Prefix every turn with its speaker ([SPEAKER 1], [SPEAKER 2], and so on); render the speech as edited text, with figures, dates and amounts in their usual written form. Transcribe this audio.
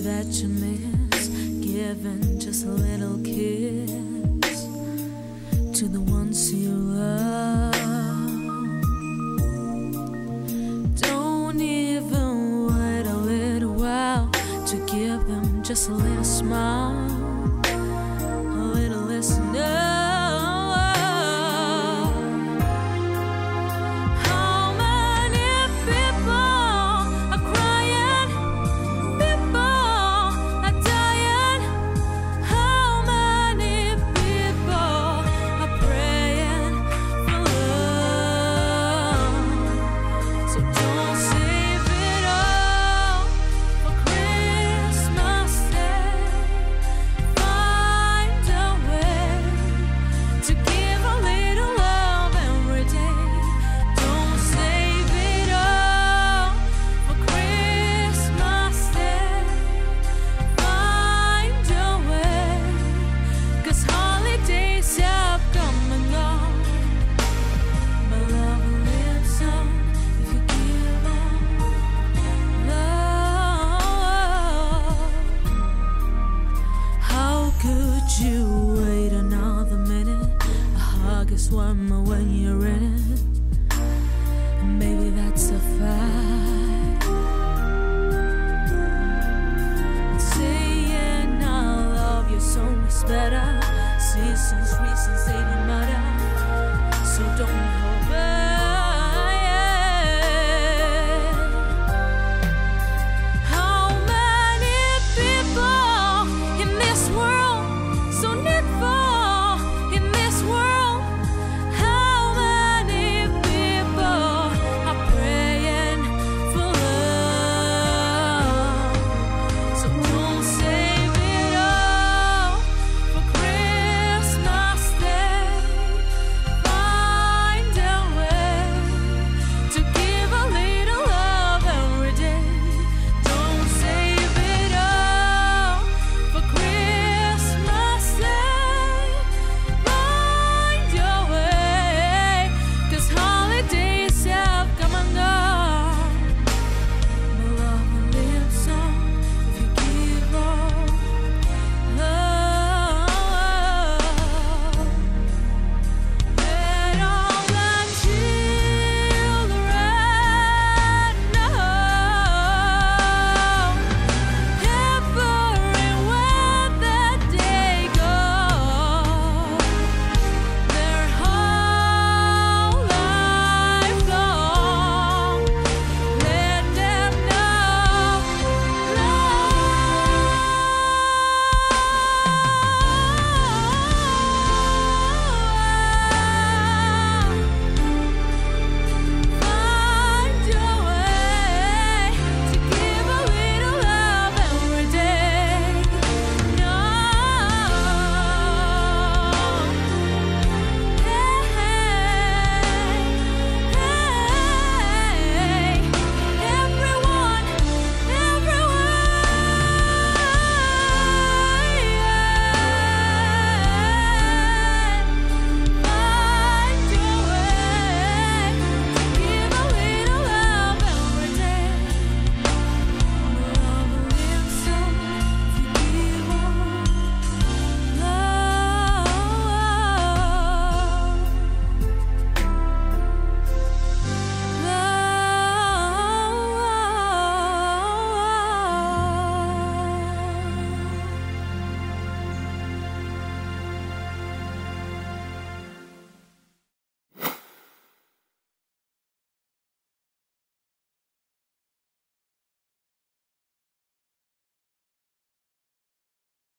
[SPEAKER 1] that you miss, giving just a little kiss to the ones you love. Don't even wait a little while to give them just a little smile, a little listen up. You wait another minute, a hug is warmer when you're in it, and maybe that's a fact. Saying I love you so much better, seasons